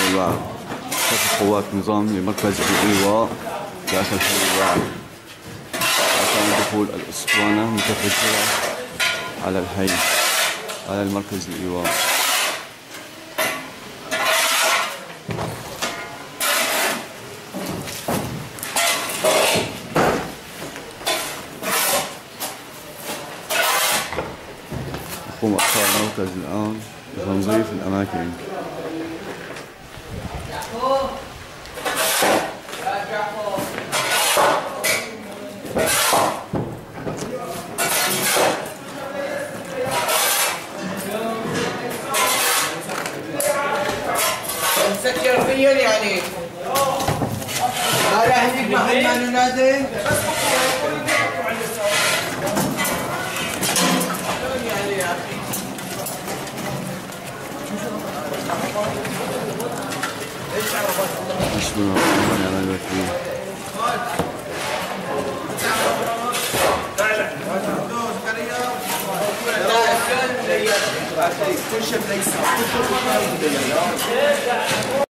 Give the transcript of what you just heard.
الوعر. خطط قوات نظام لمركز الإيواء داخل حي الوعر عشان دخول الأسطوانة متفجرة على الحي، على المركز الإيواء. يقوم اثار المركز الآن بتنظيف الأماكن. مسكر فيا يعني ما راح يجيب محل ما ننازل. بسم الله الرحمن الرحيم. كل شيء ليس